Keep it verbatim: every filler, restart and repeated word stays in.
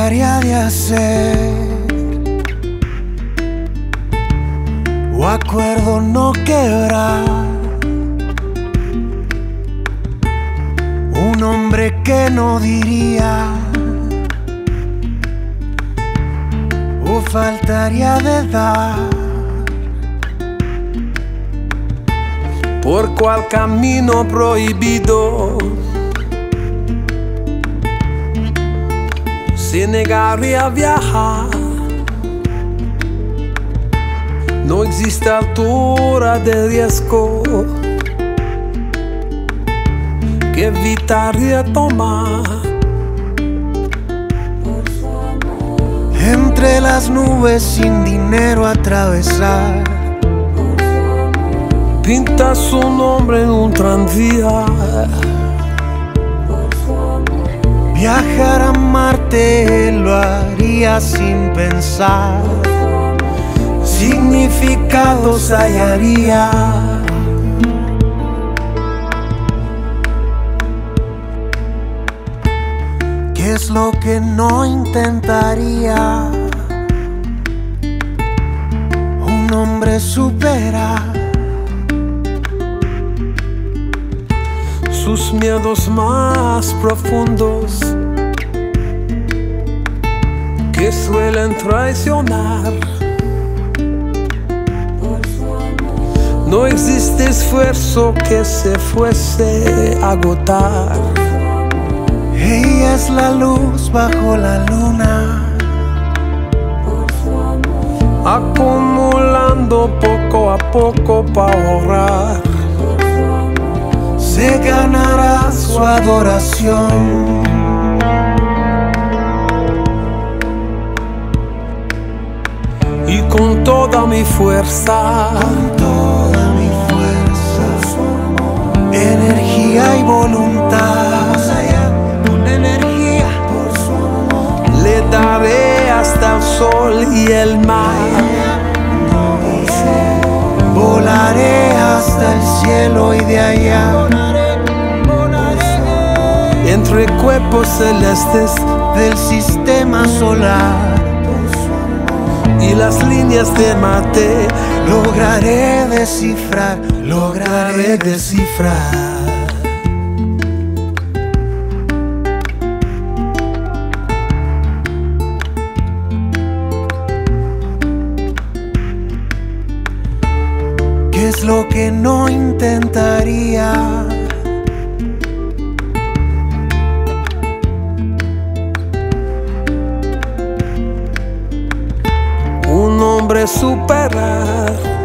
faltaría de hacer o acuerdo no quebrar? Un hombre que no diría o faltaría de dar. ¿Por cuál camino prohibido se negaría a viajar? No existe altura de riesgo que evitaría tomar. Entre las nubes sin dinero atravesar, pinta su nombre en un tranvía. Viajar a Marte lo haría sin pensar, significados hallaría. ¿Qué es lo que no intentaría un hombre superar? Sus miedos más profundos que suelen traicionar. No existe esfuerzo que se fuese a agotar. Ella es la luz bajo la luna, acumulando poco a poco para ahorrar. Se ganará su adoración. Y con toda mi fuerza, con toda mi fuerza, energía y voluntad, con energía, por su amor, le daré hasta el sol y el mar. Volaré hasta el cielo y de allá, entre cuerpos celestes del sistema solar y las líneas de Marte. Lograré descifrar, lograré descifrar. ¿Qué es lo que no intentaría un hombre superar?